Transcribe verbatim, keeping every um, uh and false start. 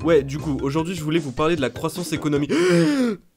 Ouais, du coup, aujourd'hui, je voulais vous parler de la croissance économique.